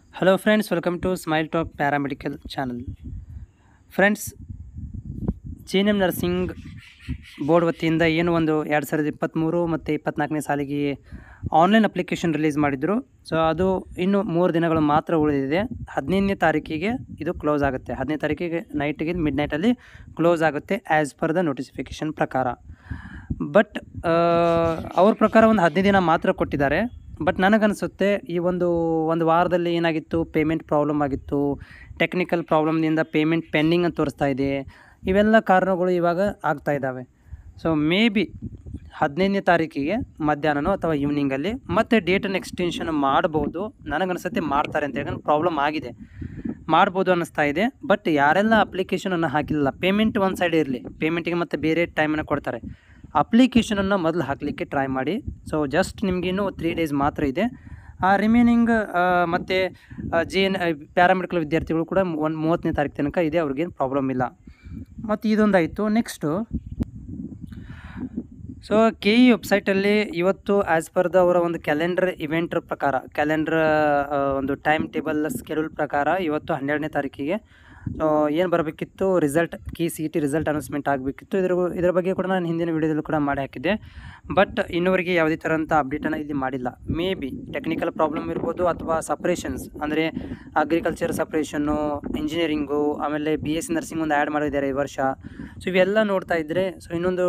Hello friends, welcome to Smile Talk Paramedical channel. Friends, GNM nursing board ವತಿಯಿಂದ ಏನು ಒಂದು 2023 ಮತ್ತು 24ನೇ ಸಾಲಿಗೆ ಆನ್ಲೈನ್ ಅಪ್ಲಿಕೇಶನ್ ರಿಲೀಸ್ ಮಾಡಿದ್ರು. ಸೊ ಅದು ಇನ್ನು 3 ದಿನಗಳು ಮಾತ್ರ ಉಳಿದಿದೆ. 15ನೇ ತಾರೀಕಿಗೆ ಇದು ಕ್ಲೋಸ್ ಆಗುತ್ತೆ. 15ನೇ ತಾರೀಕಿಗೆ ನೈಟಿಗೆ ಮಿಡ್ನೈಟಲ್ಲಿ ಕ್ಲೋಸ್ ಆಗುತ್ತೆ ಆ್ಯಸ್ ಪರ್ ದ ನೋಟಿಫಿಕೇಷನ್ ಪ್ರಕಾರ. ಬಟ್ ಅವ್ರ ಪ್ರಕಾರ ಒಂದು 15 ದಿನ ಮಾತ್ರ ಕೊಟ್ಟಿದ್ದಾರೆ. ಬಟ್ ನನಗನ್ನಿಸುತ್ತೆ ಈ ಒಂದು ವಾರದಲ್ಲಿ ಏನಾಗಿತ್ತು, ಪೇಮೆಂಟ್ ಪ್ರಾಬ್ಲಮ್ ಆಗಿತ್ತು, ಟೆಕ್ನಿಕಲ್ ಪ್ರಾಬ್ಲಮ್ನಿಂದ ಪೇಮೆಂಟ್ ಪೆಂಡಿಂಗ್ ಅಂತ ತೋರಿಸ್ತಾ ಇದೆ. ಇವೆಲ್ಲ ಕಾರಣಗಳು ಇವಾಗ ಆಗ್ತಾ ಇದ್ದಾವೆ. ಸೊ ಮೇ ಬಿ 15ನೇ ತಾರೀಕಿಗೆ ಮಧ್ಯಾಹ್ನನೋ ಅಥವಾ ಈವ್ನಿಂಗಲ್ಲಿ ಮತ್ತೆ ಡೇಟನ್ನು ಎಕ್ಸ್ಟೆನ್ಷನ್ ಮಾಡ್ಬೋದು. ನನಗನ್ನಿಸುತ್ತೆ ಮಾಡ್ತಾರೆ ಅಂತ, ಯಾಕಂದ್ರೆ ಪ್ರಾಬ್ಲಮ್ ಆಗಿದೆ, ಮಾಡ್ಬೋದು ಅನ್ನಿಸ್ತಾ ಇದೆ. ಬಟ್ ಯಾರೆಲ್ಲ ಅಪ್ಲಿಕೇಶನನ್ನು ಹಾಕಿಲ್ಲ, ಪೇಮೆಂಟ್ ಒಂದು ಸೈಡ್ ಇರಲಿ, ಪೇಮೆಂಟಿಗೆ ಮತ್ತು ಬೇರೆ ಟೈಮನ್ನು ಕೊಡ್ತಾರೆ. ಅಪ್ಲಿಕೇಶನನ್ನು ಮೊದಲು ಹಾಕಲಿಕ್ಕೆ ಟ್ರೈ ಮಾಡಿ. ಸೊ ಜಸ್ಟ್ ನಿಮಗಿನ್ನೂ 3 ಡೇಸ್ ಮಾತ್ರ ಇದೆ. ಆ ರಿಮೈನಿಂಗ್ ಮತ್ತು ಪ್ಯಾರಾಮೆಡಿಕಲ್ ವಿದ್ಯಾರ್ಥಿಗಳು ಕೂಡ 30ನೇ ತಾರೀಕು ತನಕ ಇದೆ, ಅವ್ರಿಗೇನು ಪ್ರಾಬ್ಲಮ್ ಇಲ್ಲ. ಮತ್ತು ಇದೊಂದಾಯಿತು. ನೆಕ್ಸ್ಟು ಸೊ KE ವೆಬ್ಸೈಟಲ್ಲಿ ಇವತ್ತು ಆ್ಯಸ್ ಪರ್ ದ ಅವರ ಒಂದು ಕ್ಯಾಲೆಂಡರ್ ಇವೆಂಟ್ರ ಪ್ರಕಾರ, ಕ್ಯಾಲೆಂಡರ್ ಒಂದು ಟೈಮ್ ಟೇಬಲ್ ಸ್ಕೆಡ್ಯೂಲ್ ಪ್ರಕಾರ ಇವತ್ತು 12ನೇ ತಾರೀಕಿಗೆ ಏನು ಬರಬೇಕಿತ್ತು, ರಿಸಲ್ಟ್ Kcet ರಿಸಲ್ಟ್ ಅನೌನ್ಸ್ಮೆಂಟ್ ಆಗಬೇಕಿತ್ತು. ಇದರ ಬಗ್ಗೆ ಕೂಡ ನಾನು ಹಿಂದಿನ ವೀಡಿಯೋದಲ್ಲೂ ಕೂಡ ಮಾಡಿ ಹಾಕಿದ್ದೆ. ಬಟ್ ಇನ್ನೂವರೆಗೆ ಯಾವುದೇ ಥರಂಥ ಅಪ್ಡೇಟನ್ನು ಇಲ್ಲಿ ಮಾಡಿಲ್ಲ. ಮೇ ಬಿ ಟೆಕ್ನಿಕಲ್ ಪ್ರಾಬ್ಲಮ್ ಇರ್ಬೋದು, ಅಥವಾ ಸಪ್ರೇಷನ್ಸ್ ಅಂದರೆ ಅಗ್ರಿಕಲ್ಚರ್ ಸಪ್ರೇಷನ್ನು, ಇಂಜಿನಿಯರಿಂಗು, ಆಮೇಲೆ BSc ನರ್ಸಿಂಗ್ ಒಂದು ಆ್ಯಡ್ ಮಾಡಿದ್ದಾರೆ ಈ ವರ್ಷ. ಸೊ ಇವೆಲ್ಲ ನೋಡ್ತಾ ಇದ್ದರೆ ಸೊ ಇನ್ನೊಂದು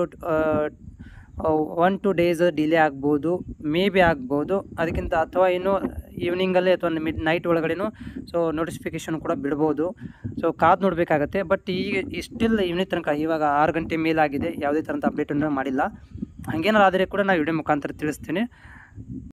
1-2 ಡೇಸ್ ಡಿಲೇ ಆಗ್ಬೋದು, ಮೇ ಬಿ ಆಗ್ಬೋದು. ಅದಕ್ಕಿಂತ ಅಥವಾ ಇನ್ನೂ ಈವ್ನಿಂಗಲ್ಲೇ ಅಥವಾ ನೈಟ್ ಒಳಗಡೆನೂ ಸೊ ನೋಟಿಫಿಕೇಷನ್ ಕೂಡ ಬಿಡ್ಬೋದು. ಸೊ ಕಾದು ನೋಡಬೇಕಾಗತ್ತೆ. ಬಟ್ ಈಗ ಸ್ಟಿಲ್ ಈವ್ನಿಂಗ್ ತನಕ ಇವಾಗ 6 ಗಂಟೆ ಮೇಲಾಗಿದೆ, ಯಾವುದೇ ಥರಂಥ ಅಪ್ಡೇಟನ್ನು ಮಾಡಿಲ್ಲ. ಹಾಗೇನಾರು ಆದರೆ ಕೂಡ ನಾನು ವಿಡಿಯೋ ಮುಖಾಂತರ ತಿಳಿಸ್ತೀನಿ.